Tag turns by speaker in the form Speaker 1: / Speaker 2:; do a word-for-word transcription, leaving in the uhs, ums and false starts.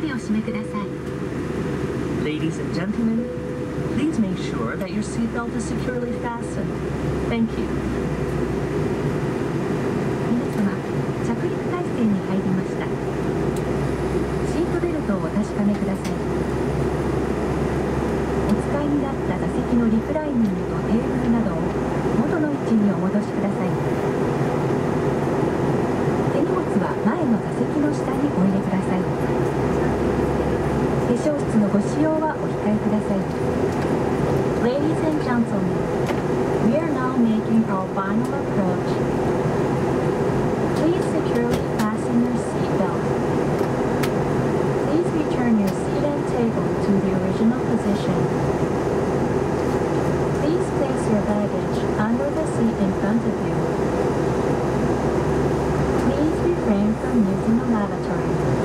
Speaker 1: 手をお締めください。
Speaker 2: Ladies and gentlemen, please make sure that your seatbelt is securely fastened. Thank you.
Speaker 1: 皆様、着陸態勢に入りました。シートベルトをお確かめください。お使いになった座席のリクライニングとテーブルなどを元の位置にお戻しください。手荷物は前の座席の下にお入れください。化粧室のご使用はお控えください。
Speaker 3: Ladies and gentlemen, we are now making our final approach. Please securely fasten your seatbelt. Please return your seat and table to the original position. Please place your baggage under the seat in front of you. Please refrain from using the lavatory.